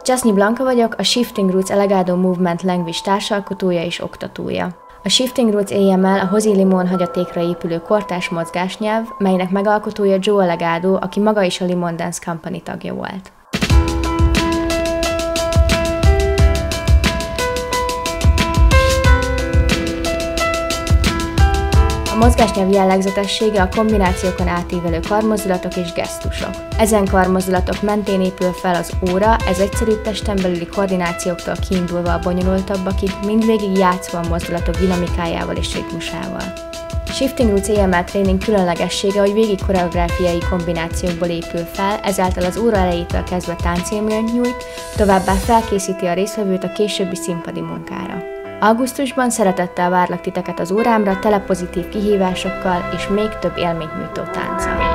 Jasny Blanca vagyok, a Shifting Roots Elegado Movement Language társalkotója és oktatója. A Shifting Roots AML a José Limón hagyatékra épülő kortárs mozgásnyelv, melynek megalkotója Joe Elegado, aki maga is a Limón Dance Company tagja volt. A mozgásnyelv jellegzetessége a kombinációkon átívelő karmozdulatok és gesztusok. Ezen karmozdulatok mentén épül fel az óra, ez egyszerű testen belüli koordinációktól kiindulva a bonyolultabbakig, mindvégig játszva a mozdulatok dinamikájával és ritmusával. Shifting Roots AML tréning különlegessége, hogy végig koreográfiai kombinációkból épül fel, ezáltal az óra elejétől kezdve táncélményt nyújt, továbbá felkészíti a résztvevőt a későbbi színpadi munkára. Augusztusban szeretettel várlak titeket az órámra tele pozitív kihívásokkal és még több élményt nyújtó tánccal.